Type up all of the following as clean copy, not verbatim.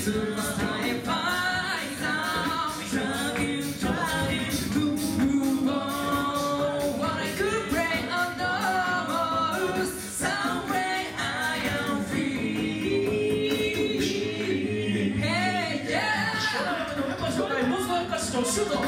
シュート。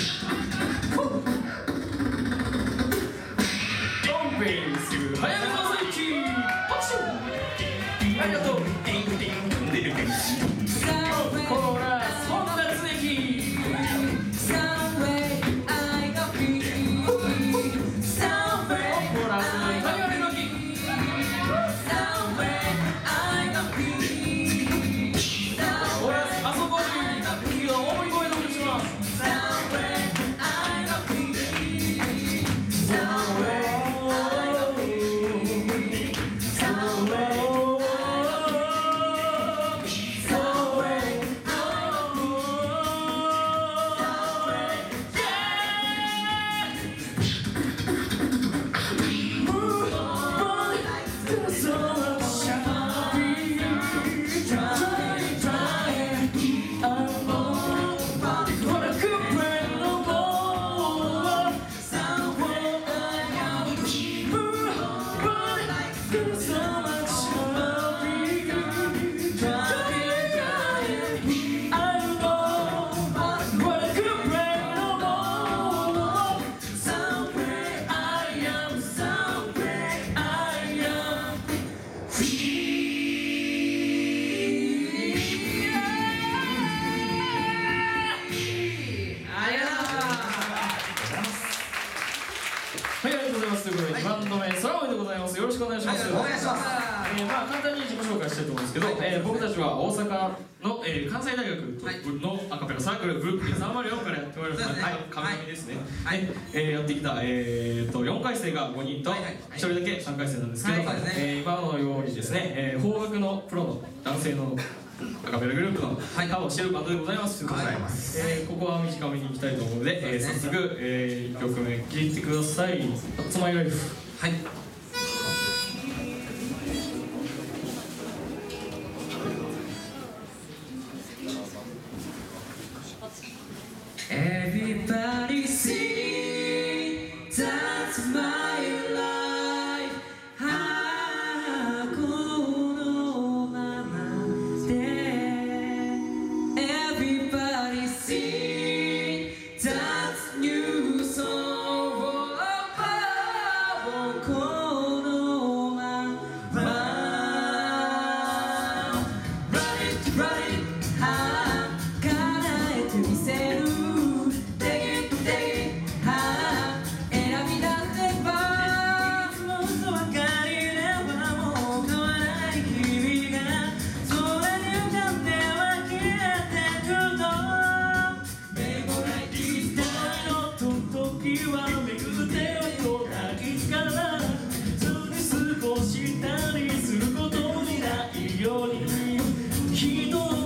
早めのスイッチ。拍手。ありがとう。コーラス本田常樹。バンド名空豆でございます。よろしくお願いします。 お願いします。 簡単に自己紹介したいと思うんですけど、僕たちは大阪の、関西大学のアカペラサークルブルックリン304からやっております。神々ですね。やってきた4回生が5人と1人だけ3回生なんですけど、今のようにですね、邦楽のプロの男性のアカペラグループのカバーをしているバンドでございます。ここは短めにいきたいと思うので、早速1曲目聴いてください。「That's My Life」。はい。 Everybody see that's my life このままで Everybody see that's new song このまま Run it, run it 叶えてみせるしたりすることにないように人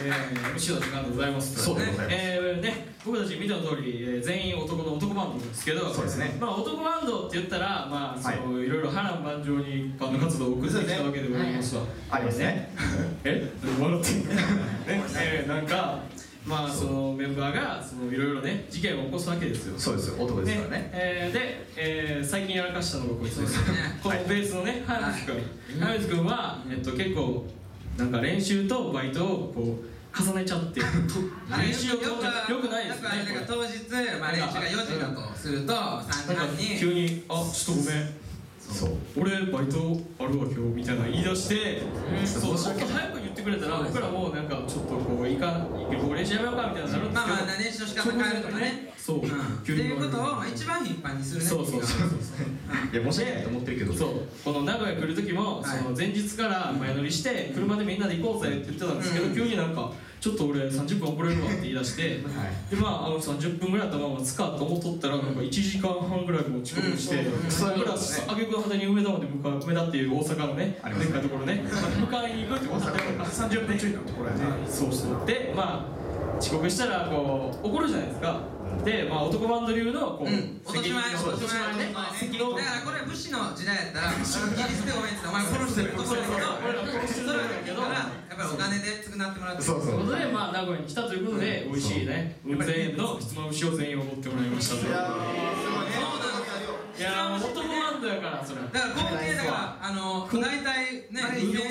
MC の時間でございます。 そうでございます。 ね、僕たち見た通り、全員男の男バンドなんですけど、 そうですね。 まあ男バンドって言ったら、まあそのいろいろ波乱万丈にバンド活動を送ってきたわけでございますわ。 ありますね。 笑ってんのね、なんか。まあそのメンバーがいろいろね事件を起こすわけですよ。 そうですよ、男ですからね。 で、最近やらかしたのがこいつです。このベースのね、早水君は結構なんか練習とバイトをこう重ねちゃって練習をよくないですね。 当日、まあ練習が4時だとすると3時半に急に「あ、ちょっとごめん。俺バイトあるわ今日」みたいな言い出して、そうもっと早く言ってくれたら僕らもなんかちょっとこう練習やめようかみたいになるんですけど、 まあまあ練習の仕方変えるとかね、 そうっていうことを一番頻繁にするね。 そういや申し訳ないと思ってるけど、 そうこの名古屋来る時もその前日から前乗りして車でみんなで行こうぜって言ってたんですけど、急になんかちょっと俺30分遅れるわって言い出して、でまあ30分ぐらいだったままつかと思っとったらなんか1時間半ぐらいもう遅刻して、僕ら挙句の果てに梅田まで梅田っていう大阪のねでっかいところね迎えに行くってことで30分ちょいのところやね。そうそうでまあ遅刻したらこう怒るじゃないですか。でまあ男バンド流のこう落とし前ね。だからこれ武士の時代やったら切り捨てごめんってお前殺してるところだけど、やっぱりお金で償ってもらって、 そうということでまあ名古屋に来たということで美味しいね雲仙のひつまぶしを全員おごってもらいましたという。いやもう男バンドやからそれ。だから合計だから大体ね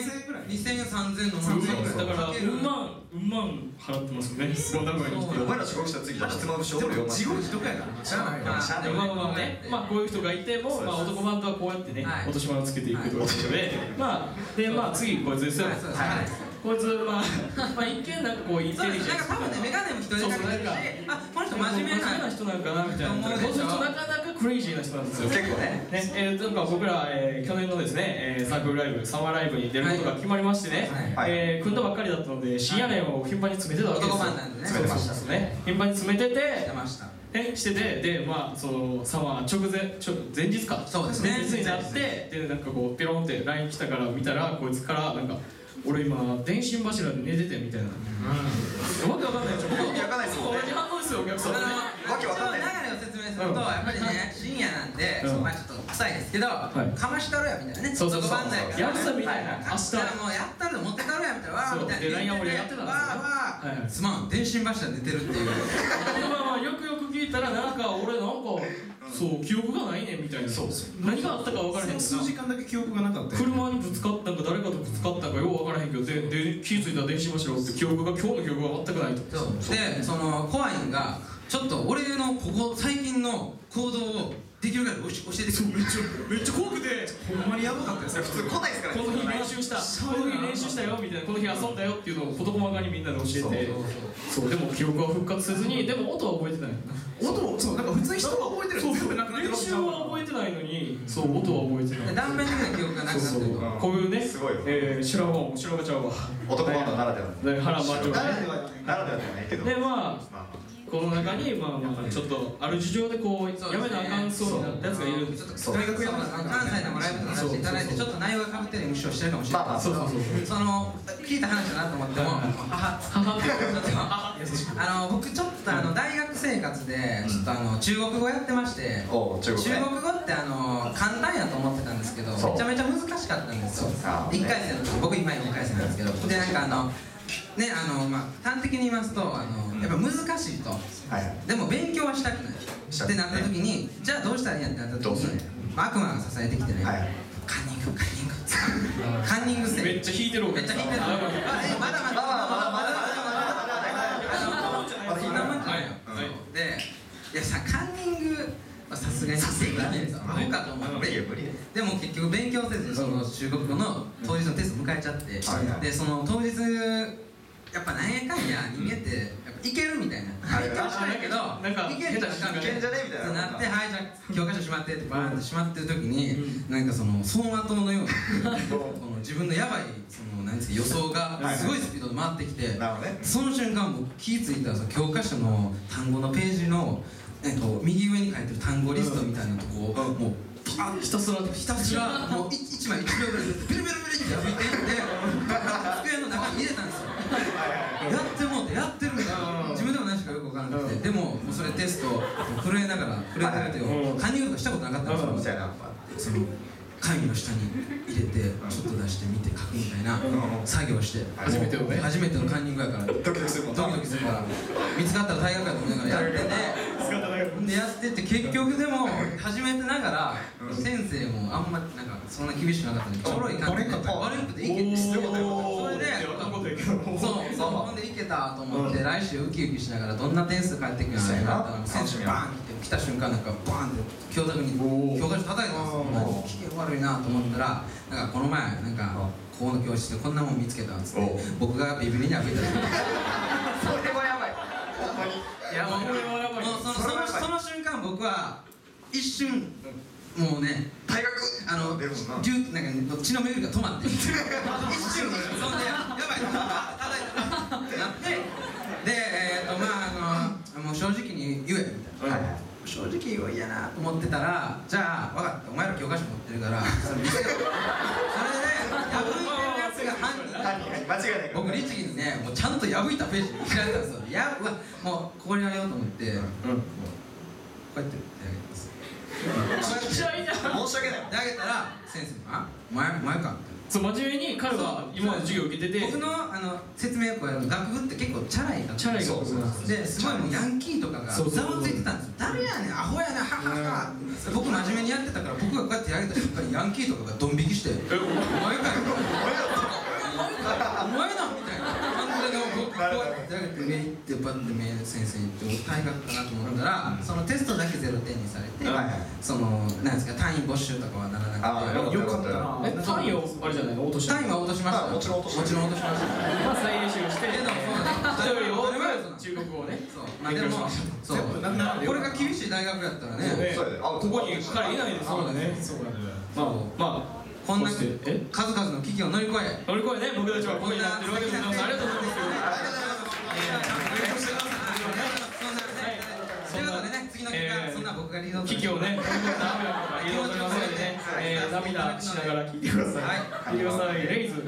2000、3000のだからうんまん払ってますよね。名古屋に来て。 お前ら遅刻したら次ひつまぶしおるよ。 地獄どこやからしゃあないからしゃあない。 まあね、まあこういう人がいてもまあ男バンドはこうやってね落とし前をつけていくということで、まあ次こいつですよ。こいつまあ一見なんかこうインテリジェンス、 なんか多分ねメガネも一人でかけてるし、あこの人真面目な人なんかなみたいな。この人なかなかクレイジーな人なんですよ。 結構ね。 なんか僕ら去年のですねサークルライブサマーライブに出ることが決まりましてね、組んだばっかりだったので深夜練を頻繁に詰めてたわけですよ。 男バンなんでね。 詰めてましたね。 頻繁に詰めてて。 しててでまあそのサマー前日か。 そうですね。 前日になってでなんかこうピロンって LINE 来たから見たらこいつからなんか。俺今電信柱で寝ててみたいな。わけわかんないでしょ。 わけわかんないですよね。 同じ反応ですよお客さん。 わけわかんない。 流れを説明するとやっぱりね深夜なんでまあちょっと臭いですけどかましたろやみたいなね。 そうそうそう。 やるさみたいな。明日もうやったら持ってたろやみたいなわーみたいな。 で LINE アプリやってたんですよ。 すまん電信柱寝てるっていう。 まあよくよく聞いたらなんか俺なんかそう記憶がないねみたいな。何があったか分からへん。 数時間だけ記憶がなかった。 車にぶつかったんか誰かとぶつかったんかよう分からへんけどで気づいたら電信柱って今日の記憶が全くないと。 でその怖いのがちょっと俺のここ最近の行動をできるから教えてくれ。 めっちゃ怖くてほんまにやばかったですね。 普通来ないですからね。 この日練習したよみたいな、この日遊んだよっていうのを事細かにみんなで教えて、そうでも記憶は復活せずに、でも音は覚えてない。 音そうなんか普通に人は覚えてる。全部なくなってる。 練習は覚えてないのに、そう音は覚えてない。 断片的な記憶がなくなってる。 こういうね、 すごいよ。 修羅場ちゃうわ。 男バンドならでは。 波乱万丈ならではではないけど。 でまあ。この中にまあちょっとある事情でこうやめなあかんそうになったやつがいるんです。 大学関西でもライブとかさせていただいてちょっと内容がかぶってる無視をしてるかもしれない。その聞いた話だなと思っても母って僕ちょっと大学生活でちょっと中国語やってまして、中国語って簡単やと思ってたんですけどめちゃめちゃ難しかったんですよ。1回生の時僕今4回生なんですけど、でなんかねまあ端的に言いますとやっぱ難しいと、でも勉強はしたくないってなった時にじゃあどうしたらいいんやってなった時に悪魔が支えてきてね、カンニングせめっちゃ弾いてる。 めっちゃ弾いてる。まだそんなもんじゃないよ。でいやさカンニングさすがにできないぞアホかと思って、でも結局勉強せずにその中国語の当日のテスト迎えちゃって、でその当日やっぱなんやかんや人間ってやっぱいけるみたいな、いけるしかないけどいけるじゃんみたいななって、はいじゃあ教科書しまってってバーンってしまってる時になんかその走馬灯のように自分のやばいその何ですか予想がすごいスピードで回ってきて、その瞬間もう気付いたら教科書の単語のページの右上に書いてる単語リストみたいなとこをもうひたすらもう1枚1秒ぐらいでペルペルペルって破いていって机の中に入れたんですよ。やっもそれテスト震えながら震えてるよカンニングとかしたことなかったんですよ。その紙の下に入れてちょっと出して見て書くみたいな作業して初めてのカンニングやからドキドキするから見つかったら大学やと思いながらやっててでやってて結局でも初めてながら先生もあんまなんかそんな厳しくなかったんでちょろい感じで悪いこといけてそれでそうほんでいけたと思って来週ウキウキしながらどんな点数返ってくるのかなったら先生バーン来た瞬間なんかバーンって教科書叩いてます機嫌悪いなと思ったらなんかこの前なんかここの教室でこんなもん見つけたっつって僕がビビりに開けたりそれはやばいほんまにいやもうその瞬間僕は一瞬もうね大学出るもんななんか血の巡りが止まって一瞬そんでやばい叩いたなってでもう正直に言えみたいな正直言う嫌なと思ってたらじゃあ分かったお前ら教科書持ってるからそれ見せろそれで破いてるやつが犯人間違いない僕律儀にねもうちゃんと破いたページ開いたんですよもうここにあげようと思ってこうやって手あげてますちっちゃいな申し訳ないであげたら先生が「お前か」 そう真面目に彼は今の授業を受けてて僕の説明をこうやる楽譜って結構チャラい楽譜ですごいもうヤンキーとかがざわついてたんですよ誰やねんアホやねんははは僕真面目にやってたから僕がこうやってやげた瞬間にヤンキーとかがドン引きして「お前かよお前だ」みたいな感じで僕こうやってやげて上行ってバッて目先生に言って大学かなと思ったらそのテストだけ0点にされてそのなんですか単位没収とかはならなくてよかったな単位をあれじゃないの落とした単位は落としましたもちろん落としましたもちろん落としましたまあ再練習してけど人より多く中中国語をねまあでもそうこれが厳しい大学やったらねここに彼いないですそうだねまあこんな数々の危機を乗り越え乗り越えね僕たちはここになってるわけでございますありがとうございますということでね次の企画そんな僕がリード危機をね乗り越えた雨が移動しますのでね涙しながら聞いてください聞いてくださいレイズ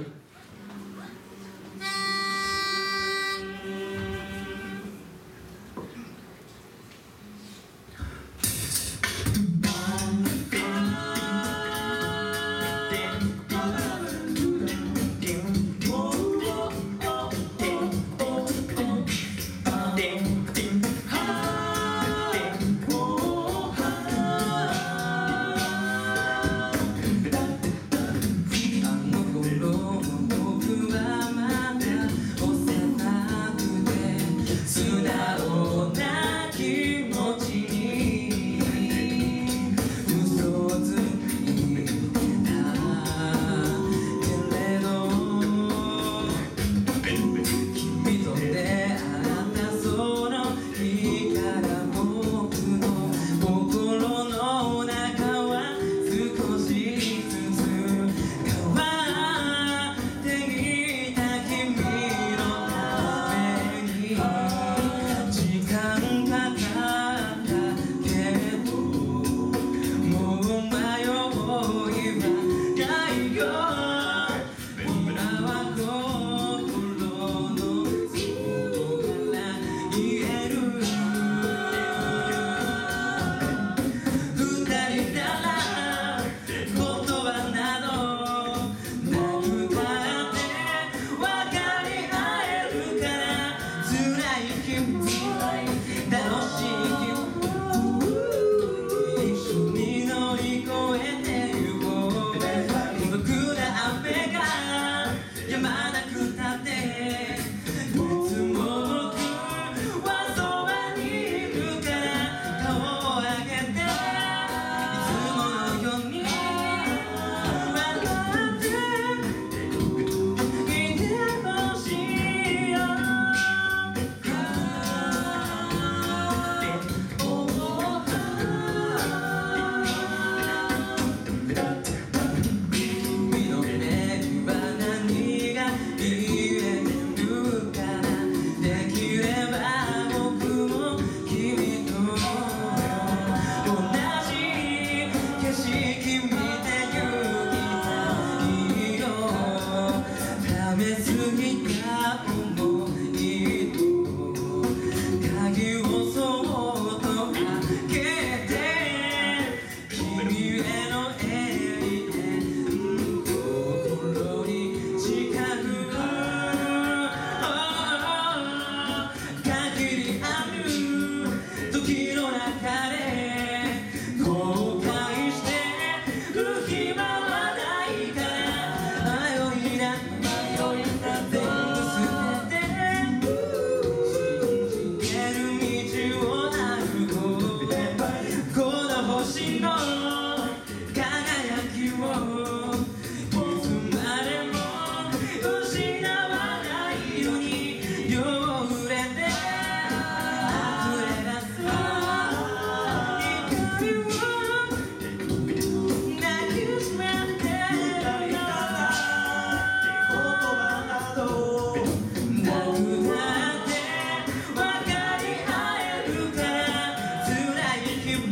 あの頃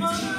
ます。